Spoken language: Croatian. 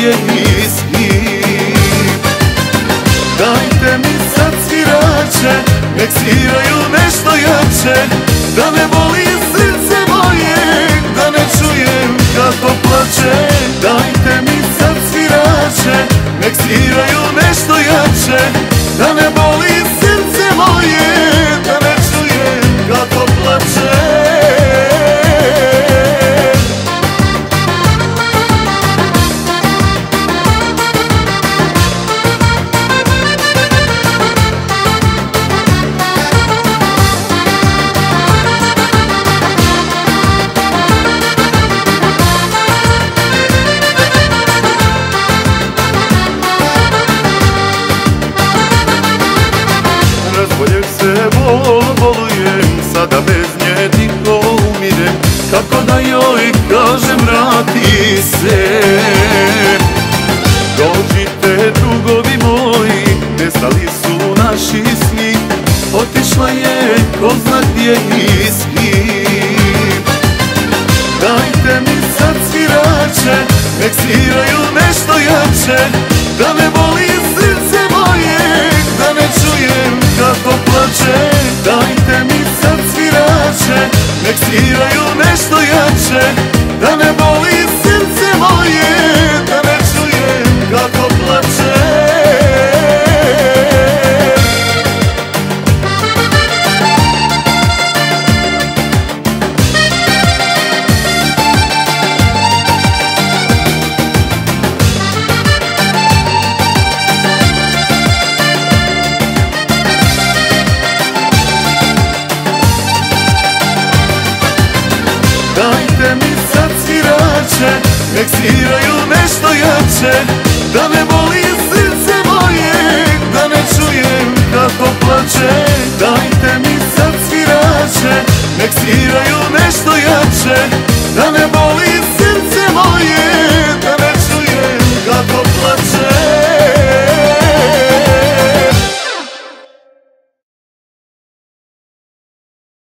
prijateljski. Dajte mi sad svirače, nek sviraju nešto jače, da ne boli srce moje, da ne čujem kako plače. Dajte mi sad svirače, nek sviraju nešto jače, da ne boli srce moje, da ne čujem kako plače. Razboljeh se, bolujem, sada bez nje tiho umirem. Kako da joj kažem vrati se? Dođite drugovi moji, nestali su naši sni, otišla je ko zna gdje i s kim. Dajte mi sad svirače, nek sviraju nešto jače, da ne boli srce moje, da ne čujem kako plače. Dajte mi sad svirače, nek sviraju nešto jače, da ne boli srce moje, da ne čujem kako plače. Dajte mi sad svirače, nek sviraju nešto jače, da ne boli